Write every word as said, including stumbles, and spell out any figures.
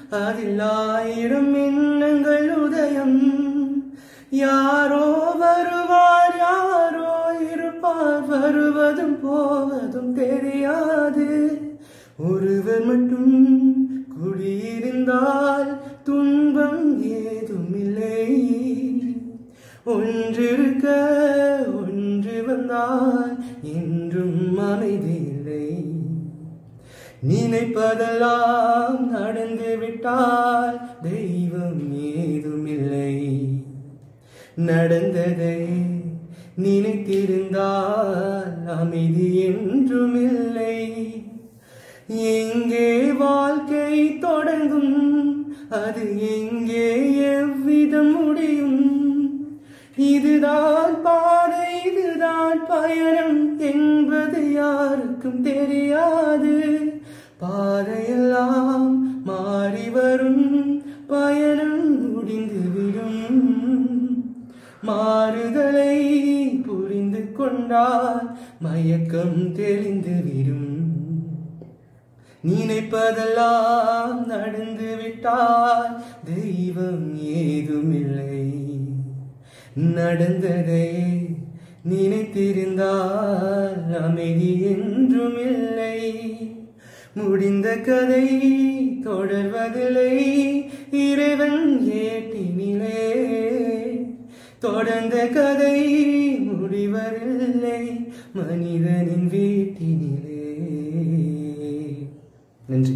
அதில் ஆயிரம் எண்ணங்கள் உதயம். யாரோ வருவார் யாரோ இருப்பார், வருவதும் போவதும் தெரியாது. ஒருவர் மட்டும் குடியிருந்தால் துன்பம் ஏதுமில்லை. ஒன்றிருக்க ஒன்று வந்தால் என்றும் அமைதியில்லை. நினைப்பதெல்லாம் நடந்து விட்டால் தெய்வம் ஏதுமில்லை. நடந்ததை நினைத்திருந்தால் அமைதி என்றும் இல்லை. எங்கே வாழ்க்கை தொடங்கும், அது எங்கே எவ்விதம் முடியும்? இதுதான் பாதை, இதுதான் பயணம் என்பது யாருக்கும் தெரியாது. பாதையெல்லாம் மாறி வரும், பயணம் முடிந்துவிடும். மாறுதலை புரிந்து கொண்டால் மயக்கம் தெளிந்துவிடும். நினைப்பதெல்லாம் நடந்து விட்டால் தெய்வம் ஏதுமில்லை. நடந்ததை நினைத்திருந்தால் அமைதி என்றும் இல்லை. முடிந்த கதை தொடர்வதில்லை இறைவன் ஏட்டினிலே. தொடர்ந்த கதை முடிவதில்லை மனிதனின் வீட்டினிலே. நன்றி.